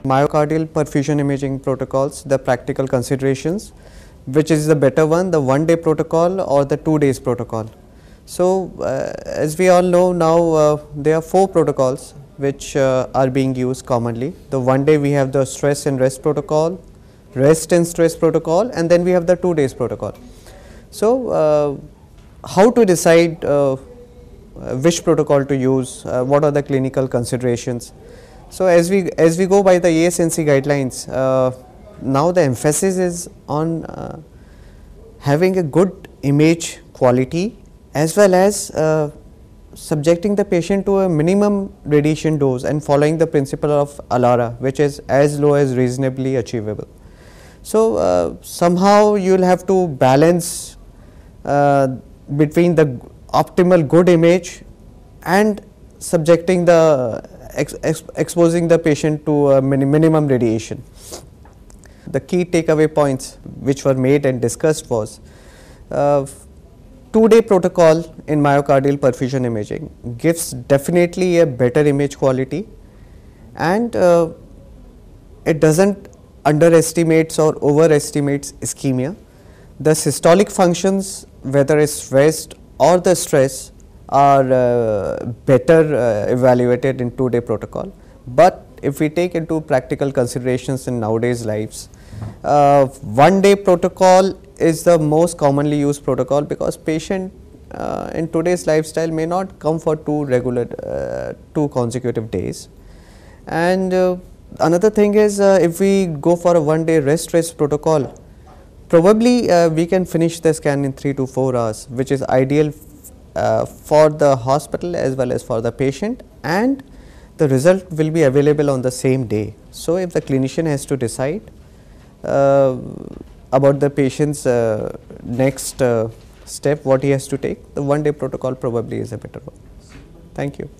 myocardial perfusion imaging protocols, the practical considerations, which is the better one, the 1-day protocol or the 2 days protocol. So, as we all know now, there are 4 protocols which are being used commonly. The 1 day we have the stress and rest protocol, rest and stress protocol, and then we have the 2 days protocol. So, how to decide which protocol to use, what are the clinical considerations. So, as we go by the ASNC guidelines, now the emphasis is on having a good image quality as well as subjecting the patient to a minimum radiation dose and following the principle of ALARA, which is as low as reasonably achievable. So, somehow you will have to balance between the optimal good image and subjecting the exposing the patient to a minimum radiation. The key takeaway points which were made and discussed was 2-day protocol in myocardial perfusion imaging gives definitely a better image quality, and it does not underestimates or overestimates ischemia. The systolic functions, whether it's rest or the stress, are better evaluated in 2-day protocol. But if we take into practical considerations in nowadays lives, 1-day protocol is the most commonly used protocol, because patient in today's lifestyle may not come for 2 consecutive days. And another thing is, if we go for a 1-day rest protocol, probably we can finish the scan in 3 to 4 hours, which is ideal for the hospital as well as for the patient, and the result will be available on the same day. So, if the clinician has to decide about the patient's next step, what he has to take, the 1-day protocol probably is a better one. Thank you.